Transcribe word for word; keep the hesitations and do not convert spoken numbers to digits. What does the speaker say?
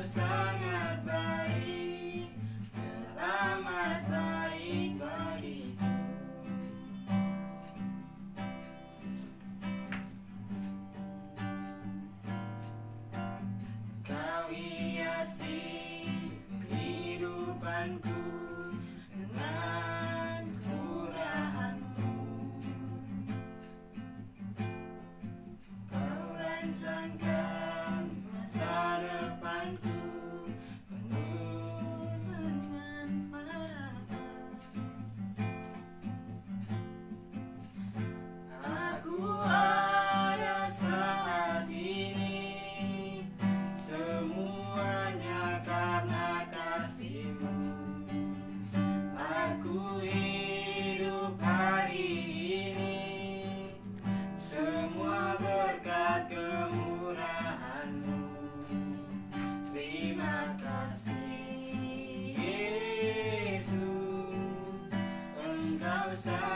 sangat baik, teramat baik bagiku. Kau hiasi kehidupanku dengan kemurahan-Mu. Kau rancangkan masa depanku penuh dengan harapan. Aku ada saat ini, semuanya karena kasih-Mu. Aku hidup hari ini, semua berkat kemurahan-Mu. Terima kasih Yesus, Engkau sangat